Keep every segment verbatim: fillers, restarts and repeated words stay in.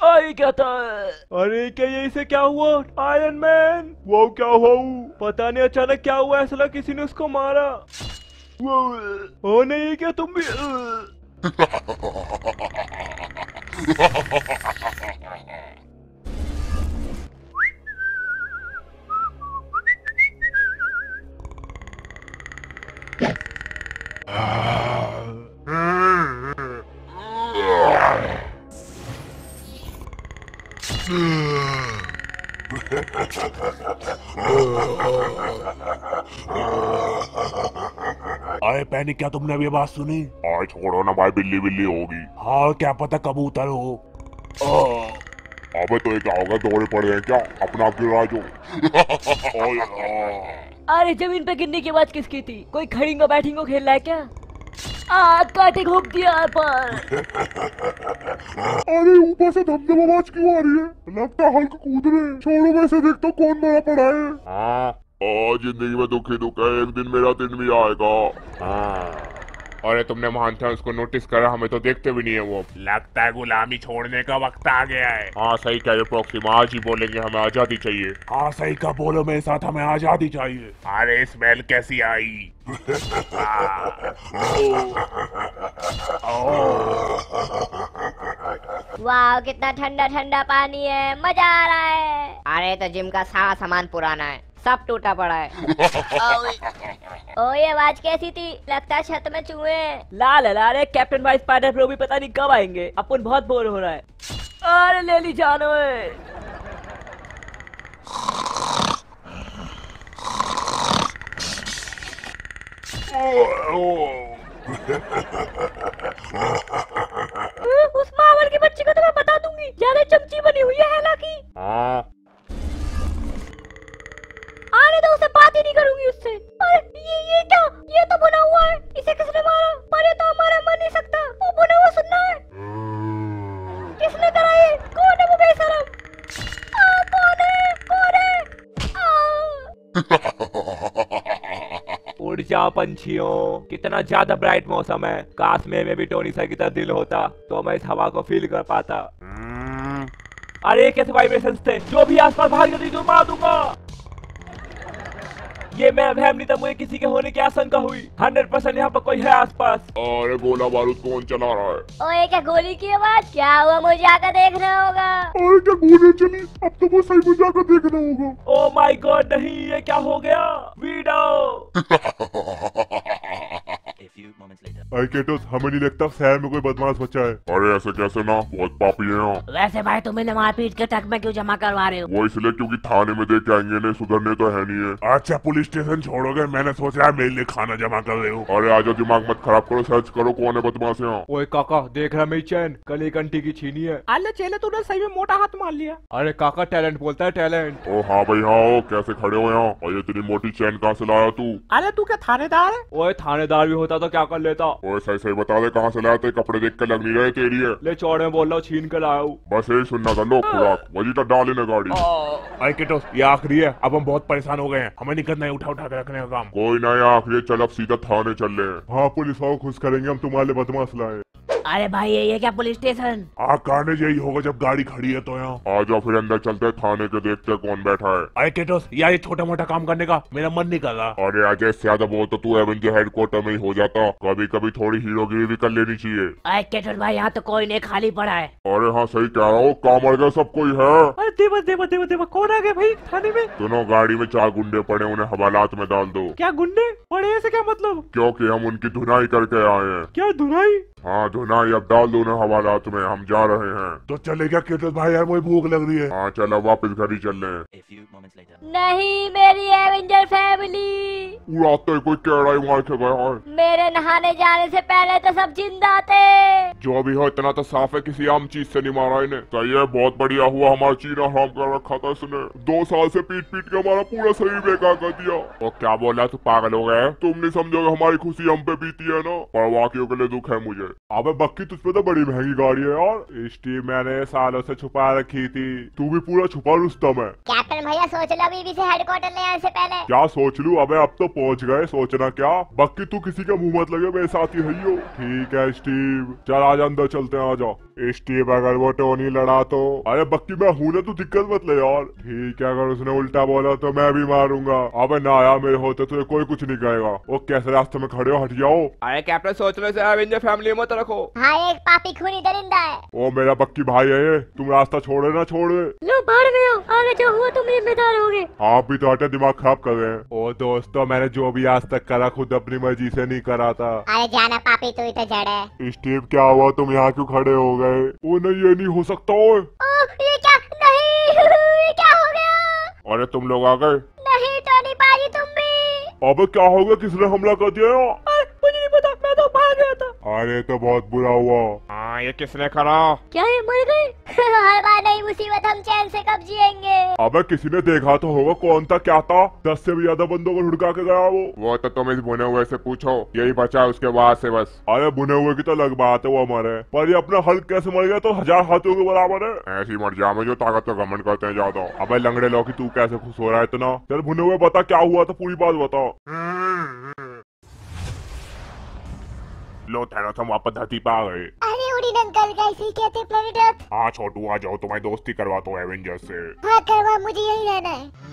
आई क्या था? अरे क्या ये इसे क्या हुआ? आयरन मैन वो क्या हुआ? पता नहीं अचानक क्या हुआ, ऐसा लगा किसी ने उसको मारा। वो ओ नहीं, क्या तुम भी? अरे पैनिक, क्या तुमने अभी ये बात सुनी? आज छोड़ो ना भाई, बिल्ली बिल्ली होगी। हाँ क्या पता कबूतर हो। अबे तो ये क्या होगा, दौड़े पड़े हैं क्या? अपना आप गिरा जो। अरे जमीन पे गिरने की आवाज किसकी थी? कोई खड़ींगो बैठिंगो खेल रहा है क्या? आ काटे घोप दिया पर। अरे ऊपर से धमधम आवाज क्यों आ रही है? लगता है हल्क कूद रहे हैं। छोड़ो, वैसे देख तो कौन मरा पड़ा है। हाँ, ओ जिंदगी में दुखी दुख है, एक दिन मेरा दिन भी आएगा। हाँ। अरे तुमने महान उसको नोटिस करा? हमें तो देखते भी नहीं है वो। लगता है गुलामी छोड़ने का वक्त आ गया है। हाँ सही कह रहे प्रोक्सीमा, आज ही बोलेंगे हमें आजादी चाहिए। हाँ सही का बोलो मेरे साथ, हमें आजादी चाहिए। अरे स्मेल कैसी आई? वाह कितना ठंडा ठंडा पानी है, मजा आ रहा है। अरे तो जिम का सारा सामान पुराना है, सब टूटा पड़ा है। ओ ये आवाज कैसी थी? लगता है छत में चूहे हैं। लाल लाल है, कैप्टन भाई स्पाइडर प्रो भी पता नहीं कब आएंगे। अपन बहुत बोर हो रहा है। अरे ले ली जानो है। उस मावल के बच्चे को तो मैं बता दूंगी, ज्यादा चमची बनी हुई है हालांकि। हाँ। आने दो, उसे बात ही नहीं करूंगी उससे। अरे ये ये क्या? ये तो बुना हुआ है, इसे किसने मारा? पर ये तो हमारा मन नहीं सकता, वो बुना हुआ सुनना है। किसने करा ये? कौन है वो बेशरम? आ, कौन है? कौन है? उड़ जाओ पंछियों, कितना ज्यादा ब्राइट मौसम है। काश में, में भी टोनी सर की तरह दिल होता तो मैं इस हवा को फील कर पाता। अरे कैसे वाइब्रेशंस थे? जो भी आसपास भाग जाती तो मार दूंगा। ये मेरा वहम नहीं था, मुझे किसी के होने की आशंका हुई। हंड्रेड परसेंट यहाँ पर कोई है आसपास। अरे गोला बारूद कौन चला रहा है? ओए क्या गोली की आवाज? क्या हुआ? मुझे आकर देखना होगा। अरे क्या गोली चली? अब तो वो सही में जाकर देखना होगा। ओ माय गॉड, नहीं ये क्या हो गया? वीडो। अरे केटोस, हमें नहीं लगता शहर में कोई बदमाश बच्चा है। अरे ऐसे कैसे ना, बहुत पापी है यहाँ। वैसे भाई तुम इन्हें मारपीट के टक में क्यों जमा करवा रहे हो? वो इसलिए क्योंकि थाने में देख के आएंगे, नहीं सुधरने तो है नहीं है। अच्छा पुलिस स्टेशन छोड़ोगे? मैंने सोचा मेरे लिए खाना जमा कर रहे हो। अरे आजा, दिमाग मत खराब करो, सर्च करो कौन है बदमाश यहाँ। ओए काका, देख रहा मेरी चैन? कल एक अंटी की छीनी है। अल्ले चेले, तूने सही में मोटा हाथ मार लिया। अरे काका, टैलेंट बोलता है, टैलेंट। ओ हाँ भाई हाँ, ओ कैसे खड़े हो यहाँ? और ये इतनी मोटी चैन कहाँ से लाया तू? अरे तू क्या थानेदार है? ओए थानेदार भी होता तो क्या कर लेता। ओए सही सही बता दे, कहाँ से लाया थे? कपड़े देख कर लग नहीं रहे तेरी है। ले चौड़े में बोल रहा हूँ, छीन कर लाया हूँ। बस यही सुनना था। लो खुराक, वही तो डाले ना गाड़ी। अरे केटोस, ये आखिरी है, अब हम बहुत परेशान हो गए हैं, हमें नहीं करना है उठा उठा के रखने का काम। कोई ना, ये आखिरी, चल अब सीधा थाने चल रहे हैं। हाँ पुलिस वालों खुश करेंगे हम, तुम्हारे बदमाश लाए। अरे भाई ये, ये क्या पुलिस स्टेशन? हाँ कार्नेज यही होगा जब गाड़ी खड़ी है तो यहाँ। आ जाओ फिर अंदर चलते हैं, थाने के देखते हैं कौन बैठा है। अरे केटोस, यार ये छोटा मोटा काम करने का मेरा मन नहीं कर रहा। अरे अजय, इससे ज्यादा बोल तो तू एवेंजर हेडक्वार्टर में ही हो जाता। कभी कभी थोड़ी हीरोगिरी भी कर लेनी चाहिए। अरे केटल भाई, यहाँ तो कोई नहीं, खाली पड़ा है। अरे हाँ सही कह रहा हूँ, काम अड़ गया, सब कोई है। अरे देवा देवा देवा देवा, कौन आ गया भाई थाने में? सुनो, गाड़ी में चार गुंडे पड़े, उन्हें हवालात में डाल दो। क्या गुंडे पड़े? ऐसे क्या मतलब? क्योंकि हम उनकी धुनाई करके आए हैं। क्या धुनाई? हाँ धुनाई, अब डाल दो उन्हें हवालात में, हम जा रहे हैं। तो चले क्या केटोस भाई? यार मुझे भूख लग रही है। हाँ चलो वापस घर ही चल रहे हैं। नहीं, मेरी एवेंजर फैमिली। उड़ाते कोई कैड़ा ही मार के गया है। मेरे नहाने जाने से पहले तो सब जिंदा थे। जो भी हो, इतना तो साफ है किसी आम चीज से नहीं मारा इन्हें। सही है, बहुत बढ़िया हुआ, हमारा चीना हराम कर रखा था इसने। दो साल से पीट पीट के हमारा पूरा शरीर बेकार कर दिया। और क्या बोला तू? पागल हो गया? तुम नहीं समझोगे, हमारी खुशी हम पे बीती है ना। परवाकियों के लिए दुख है मुझे। अबे बक्की तुझ पे तो बड़ी महंगी गाड़ी है यार। स्टीव मैंने सालों से छुपा रखी थी, तू भी पूरा छुपा रुस्तम है। कैप्टन भैया सोच लो बीबी से हेडक्वार्टर ले आने से पहले। क्या सोच लूं, अबे अब तो पहुंच गए, सोचना क्या। बक्की तू किसी के मुंह मत लगे, मेरे साथी है हो। ठीक है स्टीव, चल आज अंदर चलते हैं, आ जाओ। स्टीव अगर वो टोनी लड़ा तो, अरे बक्की मैं हूं ना, तू दिक्कत मत ले यार। ठीक है, अगर उसने उल्टा बोला तो मैं भी मारूंगा। अबे ना यार, मेरे होते तुझे कोई कुछ नहीं कहेगा। वो कैसे रास्ते में खड़े हो, हट जाओ। अरे कैप्टन सोच लो, इसे एवेंजर फैमिली मत रखो। हाँ एक पापी खूनी दरिंदा है। ओ मेरा बक्की भाई है ये, तुम रास्ता छोड़े ना छोड़े। लो बाढ़ में हो, आगे जो हुआ तुम जिम्मेदार होगे। आप भी तो हटे, दिमाग खराब कर रहे हैं। ओ दोस्तों, मैंने जो भी आज तक करा खुद अपनी मर्जी से नहीं करा था। अरे जाना पापी, तू ही तो जड़ है। स्टीव क्या हुआ, तुम यहाँ क्यों खड़े हो गए? ओ नहीं, ये नहीं हो सकता। ओए ओह, ये क्या, नहीं ये क्या हो गया? अरे तुम लोग आ गए? नहीं टोनी पाजी तुम भी। अबे क्या हो गया, किसने हमला कर दिया? मुझे नहीं पता, मैं तो भाग गया था। अरे तो बहुत बुरा हुआ। हाँ ये किसने करा? क्या ये मर गए? हर बार नई मुसीबत, हम चैन से कब जिएंगे? अबे किसी ने देखा तो होगा, कौन था, क्या था? दस से भी ज्यादा बंदों को ढुड़का के गया वो। वो तो तुम इस बुने हुए से पूछो, यही बचा उसके बाद से बस। अरे बुने हुए की तो अलग बात है, वो मरे, पर ये अपना हल्क कैसे मर गया तो हजार हाथों के बराबर है। ऐसी मर जा में जो ताकत का घमंड करते हैं ज्यादा। अबे लंगड़े लौकी, तू कैसे खुश हो रहा है इतना? चल बुने हुए बता क्या हुआ था, पूरी बात बता। लो थैनोस, हम वापस धरती पे आ गए। अरे उड़ीन अंकल, कैसे कहते प्लेनेट अर्थ? हाँ छोटू आ जाओ, तुम्हारी दोस्ती करवाता हूँ एवेंजर्स से। हाँ करवा, मुझे यही रहना है।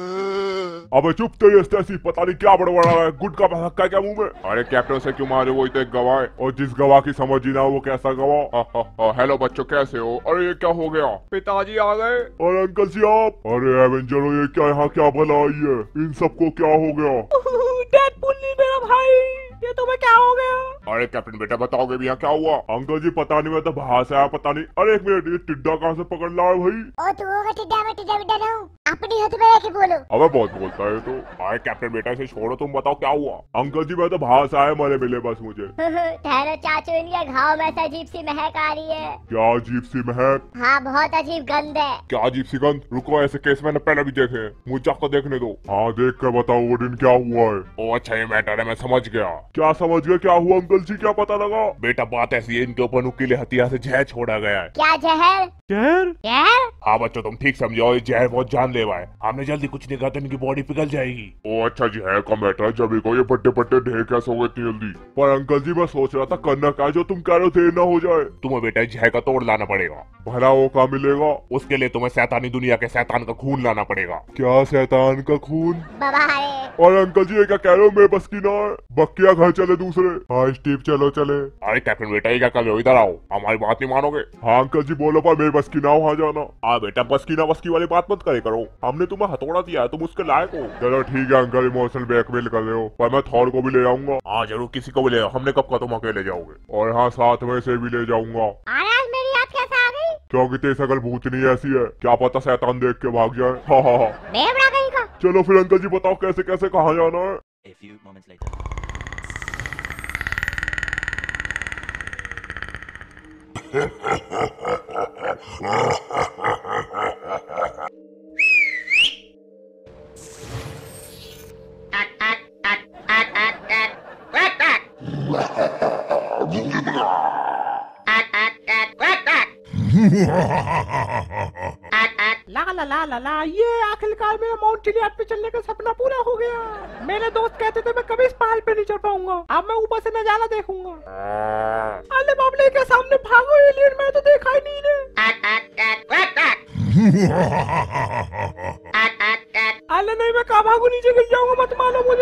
अबे चुप तेरी स्टेसी, पता नहीं क्या बड़बड़ा है, गुड का भड़का क्या मुंह में? अरे कैप्टन से क्यों मारे, वो तो एक गवाह है, और जिस गवाह की समझ ही ना वो कैसा गवाह। हेलो बच्चों, कैसे हो? अरे ये क्या हो गया? पिताजी आ गए। अरे अंकल जी आप, अरे एवेंजर हो, ये क्या यहाँ क्या भला आई है? इन सबको क्या हो गया? डेडपूल नहीं मेरा भाई, ये तुम्हें क्या हो गया? अरे कैप्टन बेटा बताओगे भी यहाँ क्या हुआ? अंकल जी पता नहीं, मैं तो बाहर से आया, पता नहीं। अरे एक मिनट, ये टिड्डा कहाँ से पकड़ ला है भाई? ओ तू होगा टिड्डा, मैं टिड्डा विड्डा ना हूँ, अपनी हद में आके बोलो। अबे बहुत बोलता है तो। अरे कैप्टन बेटा इसे छोड़ो, तुम बताओ क्या हुआ? अंकल जी मैं तो बाहर से आया, मरे मिले बस मुझे। ठहरो चाचू, इनके घाव में से अजीब सी महक आ रही है। क्या अजीब सी महक? हाँ बहुत अजीब गंध है। क्या अजीब सी गंध? रुको, ऐसे केस मैंने पहले भी देखे हैं, मुझे जाकर देखने दो। हाँ देख कर बताओ वो दिन क्या हुआ है। ओ अच्छा ये मैटर है, मैं समझ गया। क्या समझ गया, क्या हुआ अंकल जी, क्या पता लगा? बेटा बात ऐसी है, इनके ऊपर नुकीले हथियार से जहर छोड़ा गया है। क्या जहर? जहर? जहर? हाँ बच्चों तुम ठीक समझो, ये जहर बहुत जानलेवा है, हमने जल्दी कुछ नहीं कहा तो इनकी बॉडी पिघल जाएगी। ओ अच्छा जहर का मैटर है, जब को ये बट्टे बट्टे ढेर कैसे हो गए इतनी जल्दी? पर अंकल जी मैं सोच रहा था करना क्या, जो तुम कह रहे हो देर ना हो जाए। तुम्हें बेटा जहर का तोड़ लाना पड़ेगा। भला वो कहाँ मिलेगा? उसके लिए तुम्हें शैतानी दुनिया के शैतान का खून लाना पड़ेगा। क्या शैतान का खून? बाबा रे। और अंकल जी ये क्या कह रहे हो, मेरे बस की ना है। बक्किया घर चले दूसरे। हाँ स्टीव चलो चले। अरे कैप्टन बेटा ये क्या कर रहे हो, इधर आओ, हमारी बात नहीं मानोगे? हाँ अंकल जी बोलो, पर मेरे बस की ना वहाँ जाना। हाँ बेटा बस की ना बस की वाली बात मत करे करो, हमने तुम्हें हथौड़ा दिया है, तुम उसके लायक हो। चलो ठीक है अंकल, इमोशनल ब्लैकमेल कर रहे हो, पर मैं थॉर को भी ले जाऊंगा। हाँ जरूर, किसी को भी ले जाओ, हमने कब का तुम अकेले जाओगे? और हाँ साथ में से भी ले जाऊंगा। आज मेरी याद कैसे आ गई? क्योंकि तेरी शकल भूतनी ऐसी है, क्या पता शैतान देख के भाग जाए। हाँ हाँ हाँ बेवड़ा कहीं का। चलो फिर अंकल जी बताओ कैसे कैसे कहाँ जाना है? A few moments later. ला ला ला ला ला, ये आखिरकार मेरा माउंट चिलियाट पे चलने का सपना पूरा हो गया। मेरे दोस्त कहते थे मैं कभी इस पहाड़ पे नहीं चढ़ पाऊंगा, अब मैं ऊपर से नजारा देखूंगा। अरे बाबले के सामने भागो एलियन, मैं तो देखा ही नहीं रे। अरे नहीं मैं कहाँ भागू, नीचे गिर जाऊंगा, मत मारो मुझे।